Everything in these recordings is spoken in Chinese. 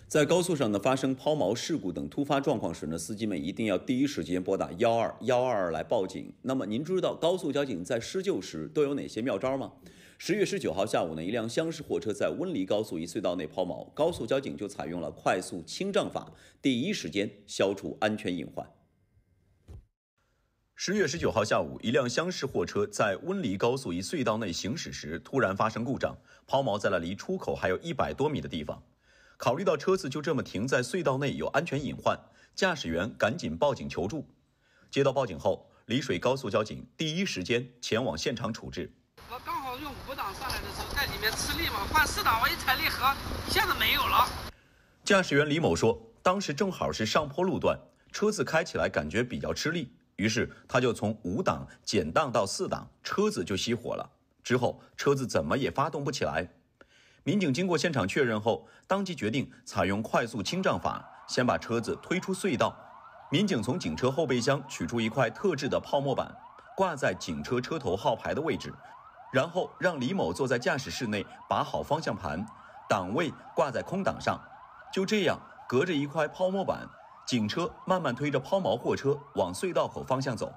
在高速上呢发生抛锚事故等突发状况时呢，司机们一定要第一时间拨打122来报警。那么您知道高速交警在施救时都有哪些妙招吗？10月19号下午呢，一辆厢式货车在温黎高速一隧道内抛锚，高速交警就采用了快速清障法，第一时间消除安全隐患。10月19号下午，一辆厢式货车在温黎高速一隧道内行驶时突然发生故障，抛锚在了离出口还有100多米的地方。考虑到车子就这么停在隧道内有安全隐患，驾驶员赶紧报警求助。接到报警后，丽水高速交警第一时间前往现场处置。 我刚好用5档上来的时候，在里面吃力嘛，换4档我一踩离合，一下子没有了。 驾驶员李某说，当时正好是上坡路段，车子开起来感觉比较吃力，于是他就从5档减档到4档，车子就熄火了。之后车子怎么也发动不起来。民警经过现场确认后，当即决定采用快速清障法，先把车子推出隧道。民警从警车后备箱取出一块特制的泡沫板，挂在警车车头号牌的位置，然后让李某坐在驾驶室内，把好方向盘，档位挂在空档上。就这样，隔着一块泡沫板，警车慢慢推着抛锚货车往隧道口方向走。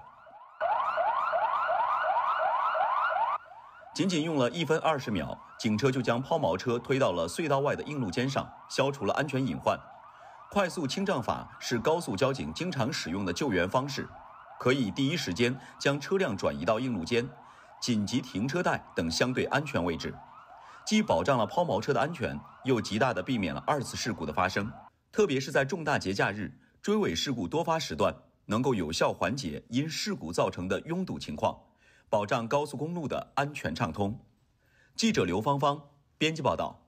仅仅用了1分20秒，警车就将抛锚车推到了隧道外的硬路肩上，消除了安全隐患。快速清障法是高速交警经常使用的救援方式，可以第一时间将车辆转移到硬路肩、紧急停车带等相对安全位置，既保障了抛锚车的安全，又极大地避免了2次事故的发生。特别是在重大节假日、追尾事故多发时段，能够有效缓解因事故造成的拥堵情况，保障高速公路的安全畅通。记者刘芳芳编辑报道。